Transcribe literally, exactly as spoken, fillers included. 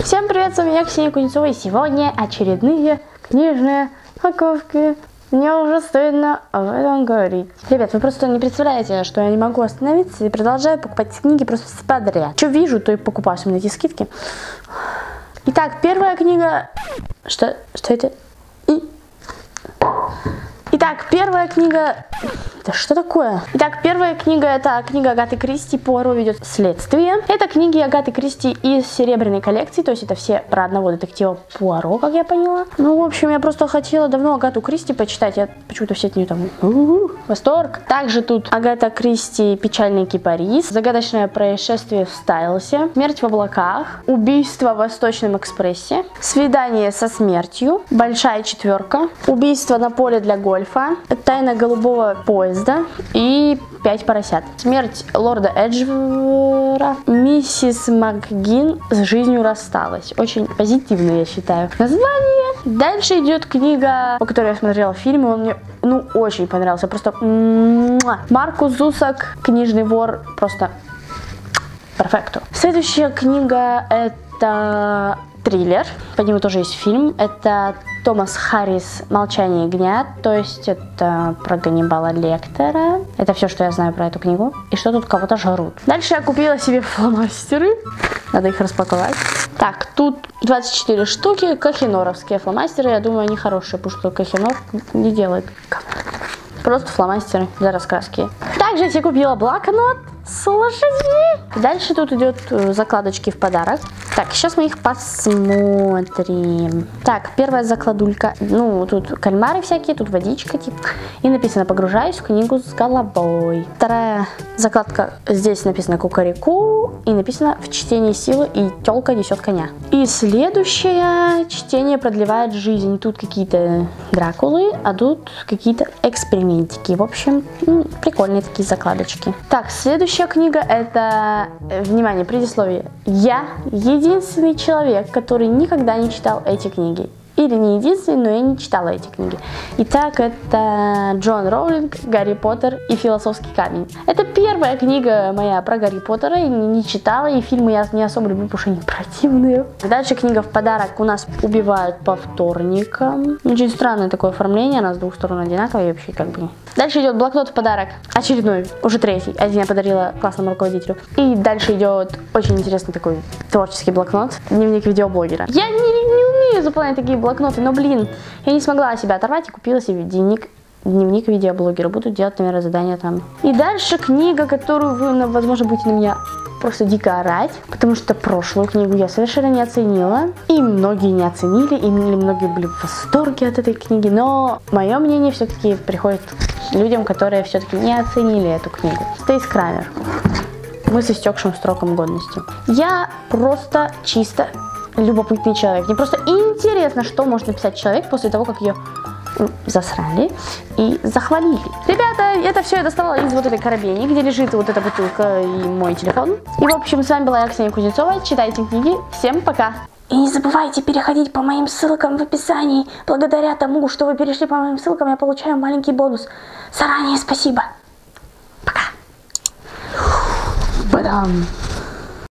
Всем привет, с вами я, Ксения Кузнецова, и сегодня очередные книжные упаковки. Мне уже стыдно об этом говорить. Ребят, вы просто не представляете, что я не могу остановиться и продолжаю покупать книги просто подряд. Что вижу, то и покупаю, особенно эти скидки. Итак, первая книга... Что, что это? И... Итак, первая книга... Да что такое? Итак, первая книга — это книга Агаты Кристи «Пуаро ведет следствие». Это книги Агаты Кристи из серебряной коллекции, то есть это все про одного детектива Пуаро, как я поняла. Ну, в общем, я просто хотела давно Агату Кристи почитать, я почему-то все от нее там у-у-у, восторг. Также тут Агата Кристи «Печальный кипарис», «Загадочное происшествие в Стайлсе», «Смерть в облаках», «Убийство в Восточном экспрессе», «Свидание со смертью», «Большая четверка», «Убийство на поле для гольфа», «Тайна голубого поезда» и «Пять поросят». «Смерть лорда Эджвера», «Миссис МакГин с жизнью рассталась». Очень позитивно, я считаю, название. Дальше идет книга, по которой я смотрела фильм, и он мне, ну, очень понравился. Просто муа. Маркус Зусак «Книжный вор». Просто перфекто. Следующая книга — это триллер, по нему тоже есть фильм. Это Томас Харрис «Молчание ягнят», то есть это про Ганнибала Лектора. Это все, что я знаю про эту книгу. И что тут кого-то жрут. Дальше я купила себе фломастеры. Надо их распаковать. Так, тут двадцать четыре штуки, кахеноровские фломастеры. Я думаю, они хорошие, потому что кахенор не делает. Просто фломастеры для раскраски. Также я купила блокнот с лошадьми. Дальше тут идет закладочки в подарок. Так, сейчас мы их посмотрим. Так, первая закладулька. Ну, тут кальмары всякие, тут водичка, типа. И написано «Погружаюсь в книгу с головой». Вторая закладка. Здесь написано «Кукареку». И написано «В чтении силы и тёлка несет коня». И следующее чтение продлевает жизнь. Тут какие-то дракулы, а тут какие-то экспериментики. В общем, ну, прикольные такие закладочки. Так, следующая книга — это, внимание, предисловие. Я единственный человек, который никогда не читал эти книги. Или не единственный, но я не читала эти книги. Итак, это Джон Роулинг, Гарри Поттер и философский камень. Это первая книга моя про Гарри Поттера, я не читала, и фильмы я не особо люблю, потому что они противные. Дальше книга в подарок. У нас убивают по вторникам. Очень странное такое оформление, она с двух сторон одинаковая, и вообще как бы... Дальше идет блокнот в подарок. Очередной, уже третий. Один я подарила классному руководителю. И дальше идет очень интересный такой творческий блокнот. Дневник видеоблогера. Я не, не умею заполнять такие блокноты, но, блин, я не смогла себя оторвать и купила себе дневник, дневник видеоблогера. Буду делать, наверное, задания там. И дальше книга, которую вы, возможно, будете на меня просто дико орать, потому что прошлую книгу я совершенно не оценила. И многие не оценили, и многие были в восторге от этой книги. Но мое мнение все-таки приходит людям, которые все-таки не оценили эту книгу. Стейс Крамер. Мы с истекшим сроком годности. Я просто чисто любопытный человек. Мне просто интересно, что может написать человек после того, как ее засрали и захвалили. Ребята, это все я доставала из вот этой коробейни, где лежит вот эта бутылка и мой телефон. И, в общем, с вами была я, Ксения Кузнецова. Читайте книги. Всем пока! И не забывайте переходить по моим ссылкам в описании. Благодаря тому, что вы перешли по моим ссылкам, я получаю маленький бонус. Заранее спасибо. Пока. Бадам.